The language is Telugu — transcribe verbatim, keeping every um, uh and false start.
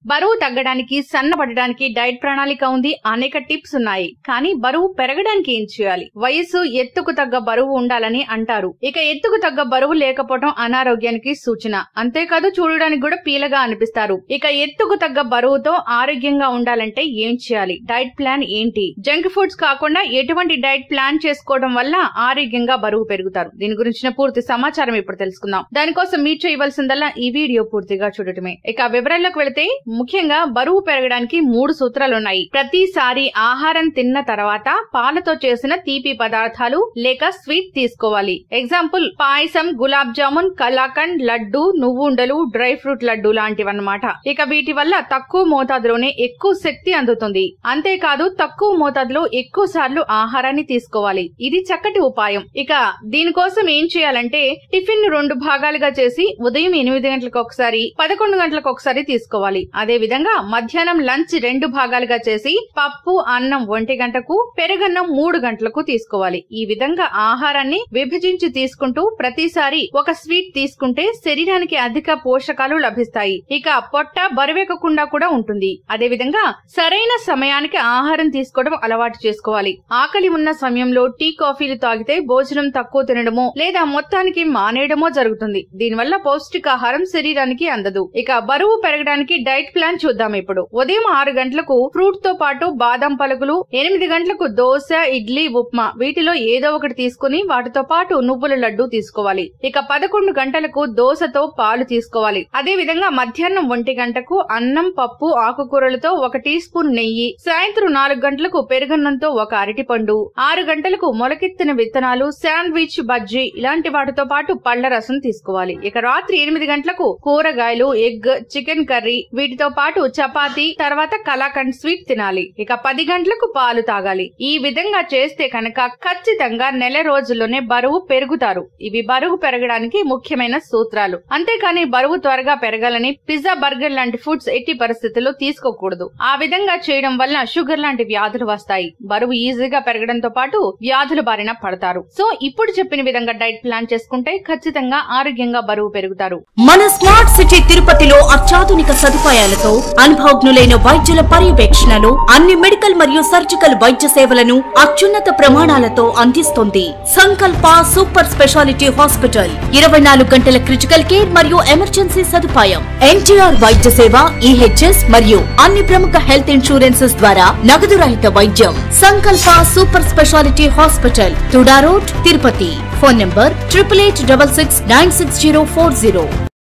బరువు తగ్గడానికి, సన్నబడడానికి డైట్ ప్రణాళిక ఉంది. అనేక టిప్స్ ఉన్నాయి. కానీ బరువు పెరగడానికి ఏం చేయాలి? వయసు ఎత్తుకు తగ్గ బరువు ఉండాలని అంటారు. ఇక ఎత్తుకు తగ్గ బరువు లేకపోవడం అనారోగ్యానికి సూచన. అంతేకాదు చూడడానికి కూడా పీలగా అనిపిస్తారు. ఇక ఎత్తుకు తగ్గ బరువుతో ఆరోగ్యంగా ఉండాలంటే ఏం చేయాలి? డైట్ ప్లాన్ ఏంటి? జంక్ ఫుడ్స్ కాకుండా ఎటువంటి డైట్ ప్లాన్ చేసుకోవడం వల్ల ఆరోగ్యంగా బరువు పెరుగుతారు? దీని గురించిన పూర్తి సమాచారం ఇప్పుడు తెలుసుకుందాం. దానికోసం మీరు చేయవలసిందల్లా ఈ వీడియో పూర్తిగా చూడటమే. ఇక వివరాల్లోకి వెళితే ముఖ్యంగా బరువు పెరగడానికి మూడు సూత్రాలున్నాయి. ప్రతిసారి ఆహారం తిన్న తర్వాత పాలతో చేసిన తీపి పదార్థాలు లేక స్వీట్ తీసుకోవాలి. ఎగ్జాంపుల్ పాయసం, గులాబ్ జామున్, కలాకండ్, లడ్డు, నువ్వుండలు, డ్రై ఫ్రూట్ లడ్డు లాంటివన్నమాట. ఇక వీటి వల్ల తక్కువ మోతాదులోనే ఎక్కువ శక్తి అందుతుంది. అంతేకాదు తక్కువ మోతాదులో ఎక్కువ సార్లు ఆహారాన్ని తీసుకోవాలి. ఇది చక్కటి ఉపాయం. ఇక దీనికోసం ఏం చేయాలంటే టిఫిన్ రెండు భాగాలుగా చేసి ఉదయం ఎనిమిది గంటలకు ఒకసారి, పదకొండు గంటలకు ఒకసారి తీసుకోవాలి. అదే విధంగా మధ్యాహ్నం లంచ్ రెండు భాగాలుగా చేసి పప్పు, అన్నం ఒంటి గంటకు, పెరుగన్నం మూడు గంటలకు తీసుకోవాలి. ఈ విధంగా ఆహారాన్ని విభజించి తీసుకుంటూ ప్రతిసారి ఒక స్వీట్ తీసుకుంటే శరీరానికి అధిక పోషకాలు లభిస్తాయి. ఇక పొట్ట బరువెక్కకుండా కూడా ఉంటుంది. అదే విధంగా సరైన సమయానికి ఆహారం తీసుకోవడం అలవాటు చేసుకోవాలి. ఆకలి ఉన్న సమయంలో టీ, కాఫీలు తాగితే భోజనం తక్కువ తినడమో లేదా మొత్తానికి మానేయడమో జరుగుతుంది. దీనివల్ల పౌష్టికాహారం శరీరానికి అందదు. ఇక బరువు పెరగడానికి డైట్ ప్లాన్ చూద్దాం ఇప్పుడు. ఉదయం ఆరు గంటలకు ఫ్రూట్ తో పాటు బాదం పలుకులు, ఎనిమిది గంటలకు దోశ, ఇడ్లీ, ఉప్మా వీటిలో ఏదో ఒకటి తీసుకుని వాటితో పాటు నువ్వుల లడ్డు తీసుకోవాలి. ఇక పదకొండు గంటలకు దోశతో పాలు తీసుకోవాలి. అదే విధంగా మధ్యాహ్నం ఒంటి గంటకు అన్నం, పప్పు, ఆకుకూరలతో ఒక టీ స్పూన్ నెయ్యి, సాయంత్రం నాలుగు గంటలకు పెరుగన్నంతో ఒక అరటి పండు, ఆరు గంటలకు మొలకెత్తిన విత్తనాలు, శాండ్విచ్, బజ్జీ ఇలాంటి వాటితో పాటు పళ్ల రసం తీసుకోవాలి. ఇక రాత్రి ఎనిమిది గంటలకు కూరగాయలు, ఎగ్, చికెన్ కర్రీ వీటితో పాటు చపాతీ, తర్వాత కలాకండ్ స్వీట్ తినాలి. ఇక పది గంటలకు పాలు తాగాలి. ఈ విధంగా చేస్తే కనుక ఖచ్చితంగా నెల రోజుల్లోనే బరువు పెరుగుతారు. ఇవి బరువు పెరగడానికి ముఖ్యమైన సూత్రాలు. అంతేకాని బరువు త్వరగా పెరగాలని పిజ్జా, బర్గర్ లాంటి ఫుడ్స్ ఎట్టి పరిస్థితుల్లో తీసుకోకూడదు. ఆ విధంగా చేయడం వల్ల షుగర్ లాంటి వ్యాధులు వస్తాయి. బరువు ఈజీగా పెరగడంతో పాటు వ్యాధుల బారిన పడతారు. సో ఇప్పుడు చెప్పిన విధంగా డైట్ ప్లాన్ చేసుకుంటే ఖచ్చితంగా ఆరోగ్యంగా బరువు పెరుగుతారు. మన స్మార్ట్ సిటీ తిరుపతిలో అత్యాధునిక సదుపాయాలతో అనుభవజ్ఞులైన వైద్యుల పర్యవేక్షణలో అన్ని మెడికల్ మరియు సర్జికల్ వైద్య సేవలను అత్యున్నత ప్రమాణాలతో అందిస్తోంది సంకల్ప సూపర్ స్పెషాలిటీ హాస్పిటల్. ఇరవై నాలుగు గంటల క్రిటికల్ కేర్ మరియు ఎమర్జెన్సీ సదుపాయం, ఎన్టీఆర్ వైద్య సేవ, ఈహెచ్ఎస్ మరియు అన్ని ప్రముఖ హెల్త్ ఇన్సూరెన్సెస్ ద్వారా నగదు రహిత వైద్యం. Sankalpa super speciality hospital, TUDA road, Tirupati. Phone number triple eight double six nine six zero four zero.